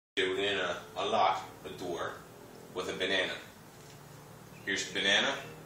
We're going to unlock a door with a banana. Here's the banana.